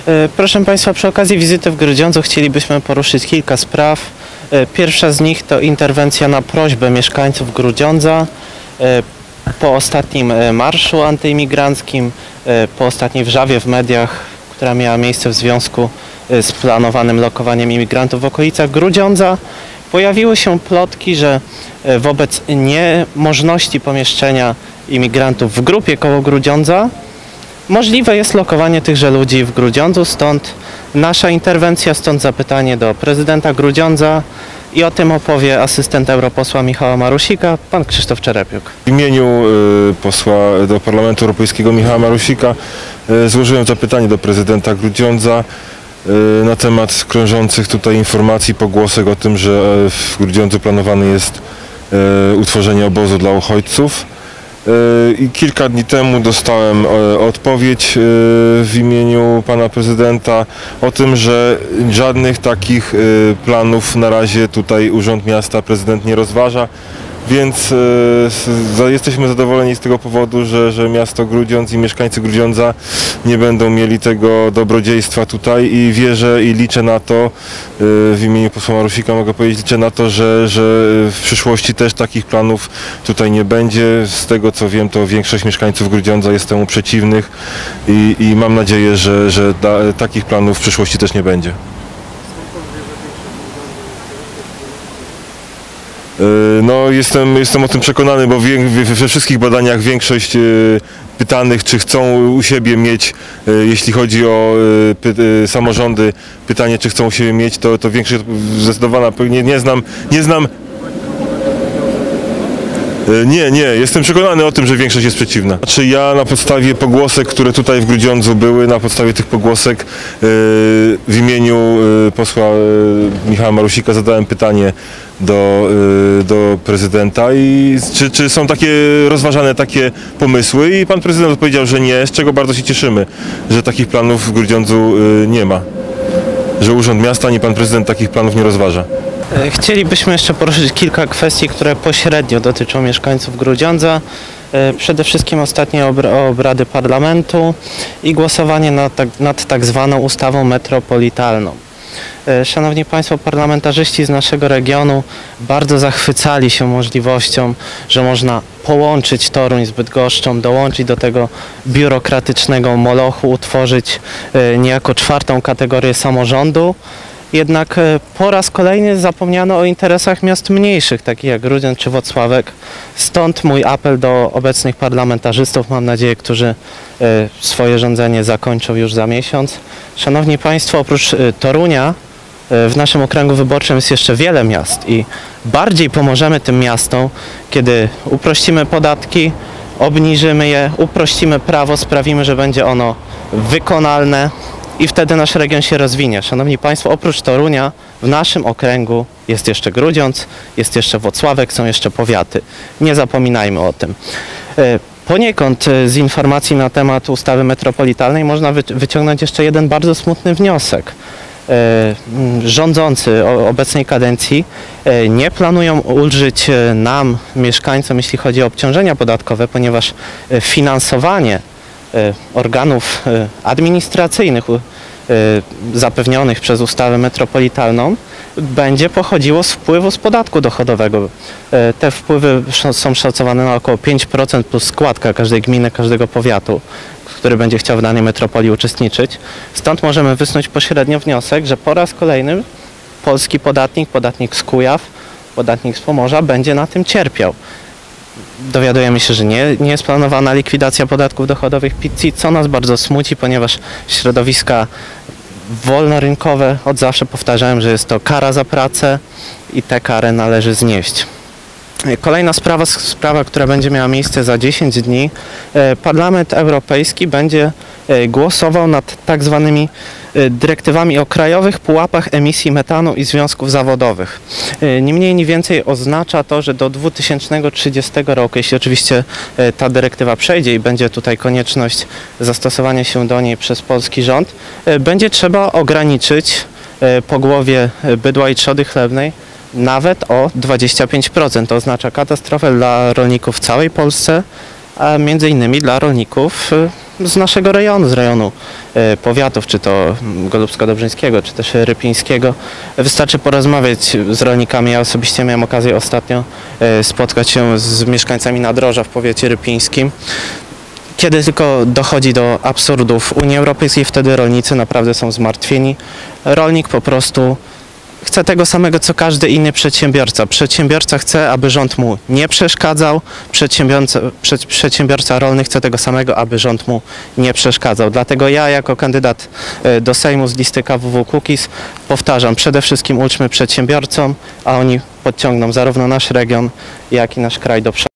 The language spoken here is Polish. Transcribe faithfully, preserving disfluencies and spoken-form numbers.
Proszę Państwa, przy okazji wizyty w Grudziądzu chcielibyśmy poruszyć kilka spraw. Pierwsza z nich to interwencja na prośbę mieszkańców Grudziądza po ostatnim marszu antyimigranckim, po ostatniej wrzawie w mediach, która miała miejsce w związku z planowanym lokowaniem imigrantów w okolicach Grudziądza. Pojawiły się plotki, że wobec niemożności pomieszczenia imigrantów w grupie koło Grudziądza możliwe jest lokowanie tychże ludzi w Grudziądzu, stąd nasza interwencja, stąd zapytanie do prezydenta Grudziądza i o tym opowie asystent europosła Michała Marusika, pan Krzysztof Czerepiuk. W imieniu y, posła do Parlamentu Europejskiego Michała Marusika y, złożyłem zapytanie do prezydenta Grudziądza y, na temat krążących tutaj informacji, pogłosek o tym, że w Grudziądzu planowane jest y, utworzenie obozu dla uchodźców. I kilka dni temu dostałem odpowiedź w imieniu pana prezydenta o tym, że żadnych takich planów na razie tutaj Urząd Miasta prezydent nie rozważa, więc jesteśmy zadowoleni z tego powodu, że, że miasto Grudziądz i mieszkańcy Grudziądza nie będą mieli tego dobrodziejstwa tutaj i wierzę i liczę na to, w imieniu posła Marusika mogę powiedzieć, liczę na to, że, że w przyszłości też takich planów tutaj nie będzie. Z tego co wiem, to większość mieszkańców Grudziądza jest temu przeciwnych i, i mam nadzieję, że, że da, takich planów w przyszłości też nie będzie. No, jestem, jestem o tym przekonany, bo we wszystkich badaniach większość pytanych, czy chcą u siebie mieć, jeśli chodzi o py, samorządy, pytanie, czy chcą u siebie mieć, to, to większość zdecydowana, nie, nie znam, nie znam Nie, nie, jestem przekonany o tym, że większość jest przeciwna. Znaczy ja na podstawie pogłosek, które tutaj w Grudziądzu były, na podstawie tych pogłosek yy, w imieniu yy, posła yy, Michała Marusika zadałem pytanie do, yy, do prezydenta i czy, czy są takie rozważane takie pomysły i pan prezydent odpowiedział, że nie, z czego bardzo się cieszymy, że takich planów w Grudziądzu yy, nie ma. Że Urząd Miasta ani pan prezydent takich planów nie rozważa. Chcielibyśmy jeszcze poruszyć kilka kwestii, które pośrednio dotyczą mieszkańców Grudziądza. Przede wszystkim ostatnie obrady parlamentu i głosowanie nad tak, nad tak zwaną ustawą metropolitalną. Szanowni Państwo, parlamentarzyści z naszego regionu bardzo zachwycali się możliwością, że można połączyć Toruń z Bydgoszczą, dołączyć do tego biurokratycznego molochu, utworzyć niejako czwartą kategorię samorządu. Jednak po raz kolejny zapomniano o interesach miast mniejszych, takich jak Grudziądz czy Włocławek. Stąd mój apel do obecnych parlamentarzystów, mam nadzieję, którzy swoje rządzenie zakończą już za miesiąc. Szanowni Państwo, oprócz Torunia w naszym okręgu wyborczym jest jeszcze wiele miast i bardziej pomożemy tym miastom, kiedy uprościmy podatki, obniżymy je, uprościmy prawo, sprawimy, że będzie ono wykonalne. I wtedy nasz region się rozwinie. Szanowni Państwo, oprócz Torunia w naszym okręgu jest jeszcze Grudziądz, jest jeszcze Włocławek, są jeszcze powiaty. Nie zapominajmy o tym. Poniekąd z informacji na temat ustawy metropolitalnej można wyciągnąć jeszcze jeden bardzo smutny wniosek. Rządzący obecnej kadencji nie planują ulżyć nam, mieszkańcom, jeśli chodzi o obciążenia podatkowe, ponieważ finansowanie organów administracyjnych zapewnionych przez ustawę metropolitalną będzie pochodziło z wpływu z podatku dochodowego. Te wpływy są szacowane na około pięć procent plus składka każdej gminy, każdego powiatu, który będzie chciał w danej metropolii uczestniczyć. Stąd możemy wysnuć pośrednio wniosek, że po raz kolejny polski podatnik, podatnik z Kujaw, podatnik z Pomorza będzie na tym cierpiał. Dowiadujemy się, że nie, nie jest planowana likwidacja podatków dochodowych P I T C, co nas bardzo smuci, ponieważ środowiska wolnorynkowe od zawsze powtarzałem, że jest to kara za pracę i tę karę należy znieść. Kolejna sprawa, sprawa, która będzie miała miejsce za dziesięć dni. Parlament Europejski będzie głosował nad tak zwanymi dyrektywami o krajowych pułapach emisji metanu i związków zawodowych. Ni mniej, ni więcej oznacza to, że do dwa tysiące trzydziestego roku, jeśli oczywiście ta dyrektywa przejdzie i będzie tutaj konieczność zastosowania się do niej przez polski rząd, będzie trzeba ograniczyć pogłowie bydła i trzody chlewnej nawet o dwadzieścia pięć procent. To oznacza katastrofę dla rolników w całej Polsce, a między innymi dla rolników z naszego rejonu, z rejonu e, powiatów, czy to Golubsko-Dobrzyńskiego, czy też Rypińskiego. Wystarczy porozmawiać z rolnikami. Ja osobiście miałem okazję ostatnio e, spotkać się z mieszkańcami Nadroża w powiecie rypińskim. Kiedy tylko dochodzi do absurdów Unii Europejskiej, wtedy rolnicy naprawdę są zmartwieni. Rolnik po prostu chce tego samego, co każdy inny przedsiębiorca. Przedsiębiorca chce, aby rząd mu nie przeszkadzał. Przedsiębiorca, prze, przedsiębiorca rolny chce tego samego, aby rząd mu nie przeszkadzał. Dlatego ja jako kandydat e, do Sejmu z listy K W W Kukiz powtarzam, przede wszystkim uczmy przedsiębiorcom, a oni podciągną zarówno nasz region, jak i nasz kraj do przodu.